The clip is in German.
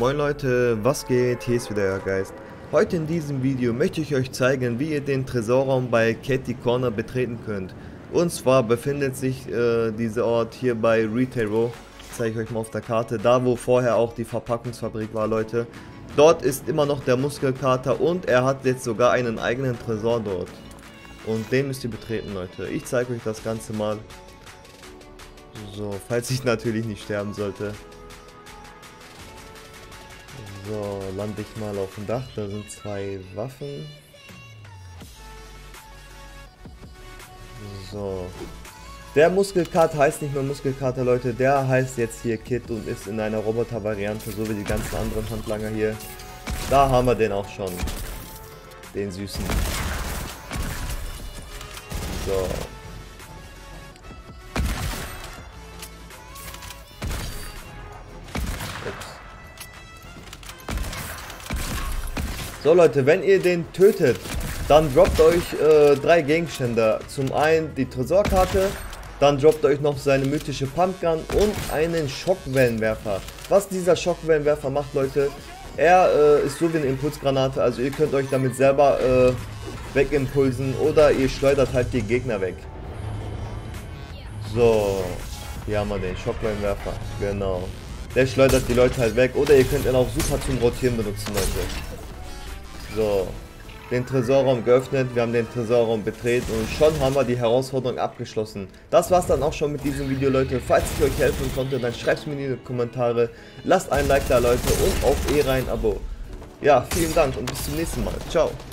Moin Leute, was geht? Hier ist wieder euer Geist. Heute in diesem Video möchte ich euch zeigen, wie ihr den Tresorraum bei Catty Corner betreten könnt. Und zwar befindet sich dieser Ort hier bei Retail Row. Zeige ich euch mal auf der Karte, da wo vorher auch die Verpackungsfabrik war, Leute. Dort ist immer noch der Muskelkater und er hat jetzt sogar einen eigenen Tresor dort. Und den müsst ihr betreten, Leute. Ich zeige euch das Ganze mal. So, falls ich natürlich nicht sterben sollte. So, lande ich mal auf dem Dach, da sind zwei Waffen. So. Der Muskelkater heißt nicht mehr Muskelkater, Leute, der heißt jetzt hier Kid und ist in einer Roboter-Variante, so wie die ganzen anderen Handlanger hier. Da haben wir den auch schon. Den Süßen. So. So Leute, wenn ihr den tötet, dann droppt euch 3 Gegenstände. Zum einen die Tresorkarte, dann droppt euch noch seine mythische Pumpgun und einen Schockwellenwerfer. Was dieser Schockwellenwerfer macht, Leute, er ist so wie eine Impulsgranate, also ihr könnt euch damit selber wegimpulsen oder ihr schleudert halt die Gegner weg. So, hier haben wir den Schockwellenwerfer, genau. Der schleudert die Leute halt weg oder ihr könnt ihn auch super zum Rotieren benutzen, Leute. So, den Tresorraum geöffnet, wir haben den Tresorraum betreten und schon haben wir die Herausforderung abgeschlossen. Das war's dann auch schon mit diesem Video, Leute. Falls ich euch helfen konnte, dann schreibt es mir in die Kommentare. Lasst ein Like da, Leute, und auf rein Abo. Ja, vielen Dank und bis zum nächsten Mal. Ciao.